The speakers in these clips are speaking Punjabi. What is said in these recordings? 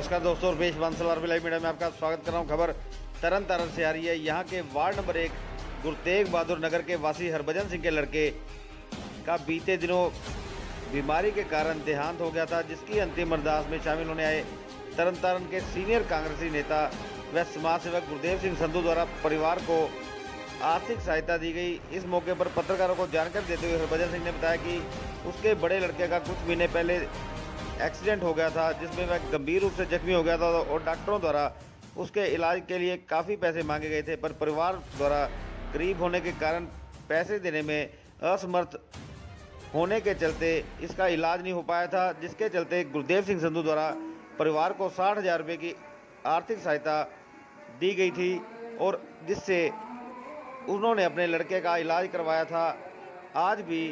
नमस्कार दोस्तों, Ramesh Bansal RB live media में आपका स्वागत कर रहा हूं। खबर तरन तारण से आ रही है। यहां के वार्ड नंबर 1 गुरु तेग बहादुर नगर के वासी हरभजन सिंह के लड़के का बीते दिनों बीमारी के कारण देहांत हो गया था, जिसकी अंतिम अरदास में शामिल होने आए तरन तारण के सीनियर कांग्रेसी नेता व समाज सेवक गुरदेव सिंह संधू द्वारा परिवार को आर्थिक सहायता दी गई। इस मौके पर पत्रकारों को जानकारी देते हुए हरभजन सिंह ने बताया कि उसके बड़े लड़के का कुछ महीने पहले एक्सीडेंट हो गया था, जिसमें वह गंभीर रूप से जख्मी हो गया था और डॉक्टरों द्वारा उसके इलाज के लिए काफ़ी पैसे मांगे गए थे, पर परिवार द्वारा गरीब होने के कारण पैसे देने में असमर्थ होने के चलते इसका इलाज नहीं हो पाया था, जिसके चलते गुरदेव सिंह संधू द्वारा परिवार को 60,000 रुपये की आर्थिक सहायता दी गई थी और जिससे उन्होंने अपने लड़के का इलाज करवाया था। आज भी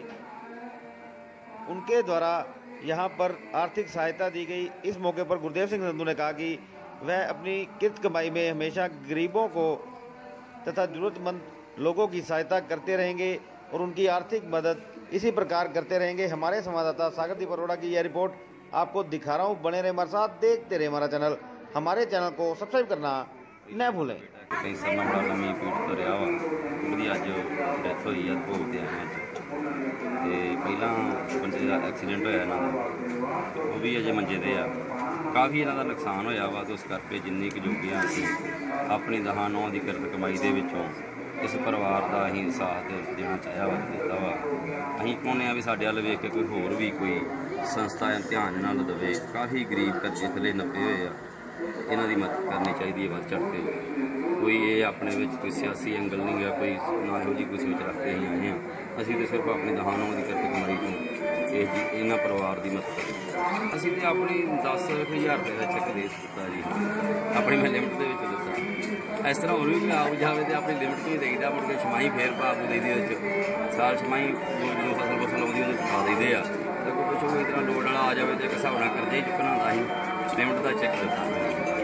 उनके द्वारा यहाँ पर आर्थिक सहायता दी गई। इस मौके पर गुरदेव सिंह संधू ने कहा कि वह अपनी किरत कमाई में हमेशा गरीबों को तथा ज़रूरतमंद लोगों की सहायता करते रहेंगे और उनकी आर्थिक मदद इसी प्रकार करते रहेंगे। हमारे संवाददाता सागर दीप अरोड़ा की यह रिपोर्ट आपको दिखा रहा हूँ। बने रहे हमारे साथ, देखते रहे हमारा चैनल। हमारे चैनल को सब्सक्राइब करना न भूलें। कई समय बड़ा लम्मी पीठ तो रहा वा, ਉਹਦੀ ਅੱਜ ਡੈਥ ਹੋਈ ਆ ਭੋਗ ਤੇ ਆਏ ਅੱਜ। ਤੇ ਪਹਿਲਾਂ ਬੰਦੇ ਦਾ ਐਕਸੀਡੈਂਟ ਹੋਇਆ ਇਹਨਾਂ ਦਾ, ਉਹ ਵੀ ਅਜੇ ਮੰਜੇ ਤੇ ਆ। ਕਾਫੀ ਇਹਨਾਂ ਦਾ ਨੁਕਸਾਨ ਹੋਇਆ ਵਾ, ਤੇ ਉਸ ਕਰਕੇ ਜਿੰਨੀ ਕੁ ਜੋਗੀਆਂ ਅਸੀਂ ਆਪਣੀ ਦਹਾਂ ਨੌਂ ਦੀ ਕਿਰਤ ਕਮਾਈ ਦੇ ਵਿੱਚੋਂ ਇਸ ਪਰਿਵਾਰ ਦਾ ਅਸੀਂ ਸਾਥ ਦੇਣਾ ਚਾਹਿਆ ਵਾ, ਦਿੱਤਾ ਵਾ। ਅਸੀਂ ਚਾਹੁੰਦੇ ਹਾਂ ਵੀ ਸਾਡੇ ਵੱਲ ਵੇਖ ਕੇ ਕੋਈ ਹੋਰ ਵੀ ਕੋਈ ਸੰਸਥਾ ਧਿਆਨ ਨਾਲ ਦੇਵੇ। ਕਾਫੀ ਗਰੀਬ ਕਰਜ਼ੇ ਥੱਲੇ ਨੱਪੇ ਹੋਏ ਆ, ਇਹਨਾਂ ਦੀ ਮਦਦ ਕਰਨੀ ਚਾਹੀਦੀ ਹੈ ਵੱਧ ਚੜ੍ਹ ਕੇ। ਕੋਈ ਇਹ ਆਪਣੇ ਵਿੱਚ ਕੋਈ ਸਿਆਸੀ ਐਂਗਲ ਨਹੀਂ ਗਾ, ਕੋਈ ਨਾ ਇਹੋ ਜਿਹੀ ਕੋਈ ਸੋਚ ਰੱਖ ਕੇ ਅਸੀਂ ਆਏ ਹਾਂ। ਅਸੀਂ ਤਾਂ ਸਿਰਫ ਆਪਣੀ ਦਹਾਨੋਂ ਦੀ ਕਿਰਤ ਕਮਾਈ ਤੋਂ ਇਹਨਾਂ ਪਰਿਵਾਰ ਦੀ ਮਦਦ ਕਰੀ। ਅਸੀਂ ਤਾਂ ਆਪਣੀ 10,000 ਰੁਪਏ ਦਾ ਚੈੱਕ ਦੇ ਦਿੱਤਾ ਜੀ, ਆਪਣੀ ਮੈਂ ਲਿਮਟ ਦੇ ਵਿੱਚ ਦਿੱਤਾ। ਇਸ ਤਰ੍ਹਾਂ ਹੋਰ ਵੀ ਆਉ ਜਾਵੇ ਤਾਂ ਆਪਣੀ ਲਿਮਟ ਤੋਂ ਹੀ ਦੇਈਦਾ, ਮੁੜ ਕੇ ਛਮਾਈ ਫੇਰ ਪਾ ਪੂ ਦੇਈਦੀ ਵਿੱਚ। ਸਾਲ ਛਮਾਈ ਜਦੋਂ ਫਸਲ ਆਉਂਦੀ ਉਹਨੂੰ ਪਾ ਦੇਈਦੇ ਆ। ਤੇ ਕੋਈ ਕੁਛ ਇਸ ਤਰ੍ਹਾਂ ਲੋੜ ਵਾਲਾ ਆ ਜਾਵੇ ਤਾਂ ਇੱਕ ਹਿਸਾਬ ਨਾਲ ਕਰਜ਼ੇ ਚੁੱਕਣਾ ਹੁੰਦਾ, ਅਸੀਂ ਲਿਮਟ ਦਾ ਚੈੱਕ ਦਿੱਤਾ।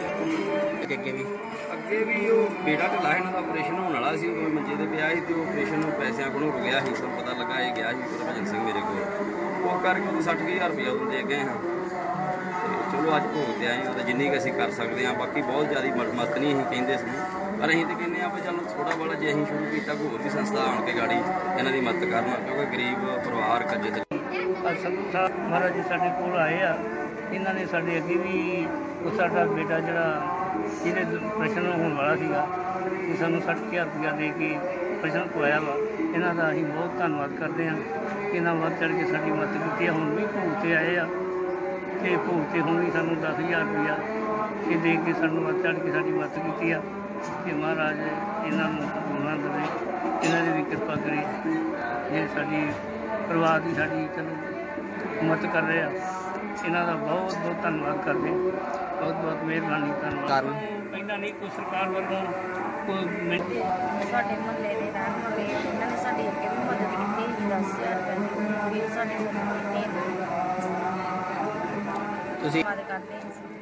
ਅੱਗੇ ਵੀ ਉਹ ਬੇਟਾ ਢਿੱਲਾ ਇਹਨਾਂ ਦਾ ਆਪਰੇਸ਼ਨ ਹੋਣ ਵਾਲਾ ਸੀ, ਉਹ ਮੰਜੇ ਤੇ ਪਿਆ ਸੀ ਤੇ ਉਹ ਆਪਰੇਸ਼ਨ ਪੈਸਿਆਂ ਕੋਲੋਂ ਹੋ ਗਿਆ ਸੀ। ਸਭ ਪਤਾ ਲੱਗਾ ਇਹ ਗਿਆ ਸੀ ਹਰਭਜਨ ਸਿੰਘ ਮੇਰੇ ਕੋਲ, ਉਹ ਕਰਕੇ ਉਹਨੂੰ 60,000 ਰੁਪਇਆ ਉਹਨੂੰ ਦੇ ਗਏ ਹਾਂ। ਤੇ ਚਲੋ ਅੱਜ ਭੋਗ ਤੇ ਆਏ ਹਾਂ, ਤਾਂ ਜਿੰਨੀ ਕੁ ਅਸੀਂ ਕਰ ਸਕਦੇ ਹਾਂ। ਬਾਕੀ ਬਹੁਤ ਜ਼ਿਆਦਾ ਮਦਦ ਨਹੀਂ ਅਸੀਂ ਕਹਿੰਦੇ ਸੀ, ਪਰ ਅਸੀਂ ਤਾਂ ਕਹਿੰਦੇ ਹਾਂ ਵੀ ਚਲੋ ਥੋੜ੍ਹਾ ਬੜਾ ਜੇ ਅਸੀਂ ਸ਼ੁਰੂ ਕੀਤਾ, ਕੋਈ ਹੋਰ ਵੀ ਸੰਸਥਾ ਆਣ ਕੇ ਗਾੜੀ ਇਹਨਾਂ ਦੀ ਮਦਦ ਕਰਨਾ, ਕਿਉਂਕਿ ਗਰੀਬ ਪਰਿਵਾਰ ਕਰਜ਼ੇ ਤੇ। ਸੰਧੂ ਸਾਹਿਬ ਮਹਾਰਾਜ ਜੀ ਸਾਡੇ ਕੋਲ ਆਏ ਆ। ਇਹਨਾਂ ਨੇ ਸਾਡੇ ਅੱਗੇ ਵੀ ਉਹ ਸਾਡਾ ਬੇਟਾ ਜਿਹੜਾ ਜਿਹਦੇ ਆਪਰੇਸ਼ਨ ਹੋਣ ਵਾਲਾ ਸੀਗਾ, ਕਿ ਸਾਨੂੰ 60,000 ਰੁਪਇਆ ਦੇ ਕੇ ਆਪਰੇਸ਼ਨ ਕਰਵਾਇਆ ਵਾ। ਇਹਨਾਂ ਦਾ ਅਸੀਂ ਬਹੁਤ ਧੰਨਵਾਦ ਕਰਦੇ ਹਾਂ ਕਿ ਇਹਨਾਂ ਵੱਧ ਚੜ੍ਹ ਕੇ ਸਾਡੀ ਮਦਦ ਕੀਤੀ ਆ। ਹੁਣ ਵੀ ਭੋਗ 'ਤੇ ਆਏ ਆ ਅਤੇ ਭੋਗ 'ਤੇ ਹੁਣ ਵੀ ਸਾਨੂੰ 10,000 ਰੁਪਇਆ ਇਹ ਦੇ ਕੇ ਸਾਨੂੰ ਵੱਧ ਚੜ੍ਹ ਕੇ ਸਾਡੀ ਮਦਦ ਕੀਤੀ ਆ। ਕਿ ਮਹਾਰਾਜ ਇਹਨਾਂ ਨੂੰ ਗੁਣਾ ਦੇਵੇ, ਇਹਨਾਂ ਦੀ ਵੀ ਕਿਰਪਾ ਕਰੇ। ਜੇ ਸਾਡੀ ਪਰਿਵਾਰ ਦੀ ਸਾਡੀ ਚਲੋ ਮਦਦ ਕਰ ਰਹੇ ਆ, ਇਹਨਾਂ ਦਾ ਬਹੁਤ ਬਹੁਤ ਧੰਨਵਾਦ ਕਰਦੇ, ਬਹੁਤ ਬਹੁਤ ਮਿਹਰਬਾਨੀ। ਧੰਨਵਾਦ। ਪਹਿਲਾਂ ਨਹੀਂ ਕੋਈ ਸਰਕਾਰ ਵੱਲੋਂ ਕੋਈ ਸਾਡੇ ਮੁਹੱਲੇ ਦੇ ਰਹਿਣ ਵਾਲੇ ਇਹਨਾਂ ਨੇ ਸਾਡੀ ਅੱਗੇ ਵੀ ਮਦਦ ਕੀਤੀ 10,000 ਰੁਪਏ ਦੀ, ਸਾਡੇ ਤੁਸੀਂ ਮਦਦ ਕਰਦੇ ਹਾਂ।